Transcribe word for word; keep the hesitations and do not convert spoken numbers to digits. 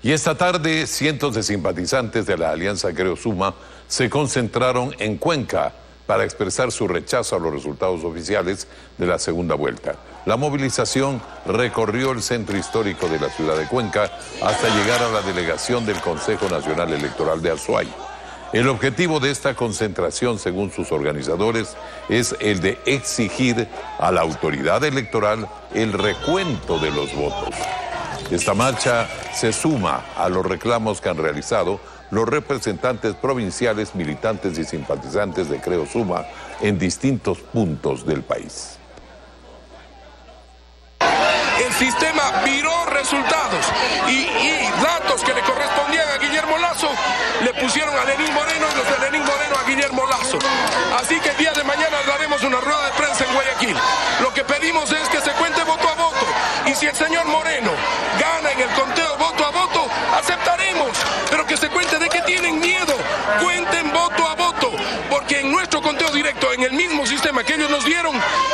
Y esta tarde, cientos de simpatizantes de la Alianza Creo Suma se concentraron en Cuenca para expresar su rechazo a los resultados oficiales de la segunda vuelta. La movilización recorrió el centro histórico de la ciudad de Cuenca hasta llegar a la delegación del Consejo Nacional Electoral de Azuay. El objetivo de esta concentración, según sus organizadores, es el de exigir a la autoridad electoral el recuento de los votos. Esta marcha se suma a los reclamos que han realizado los representantes provinciales, militantes y simpatizantes de Creo Suma en distintos puntos del país. El sistema viró resultados y, y datos que le correspondían a Guillermo Lasso le pusieron a Lenín Moreno y los de Lenín Moreno a Guillermo Lasso. Así que el día de mañana daremos una rueda de prensa en Guayaquil. Lo que pedimos es que se cuente voto a voto, y si el señor Moreno gana en el conteo voto a voto, aceptaremos, pero que se cuente. ¿De qué tienen miedo? Cuenten voto a voto, porque en nuestro conteo directo, en el mismo sistema que ellos nos dieron,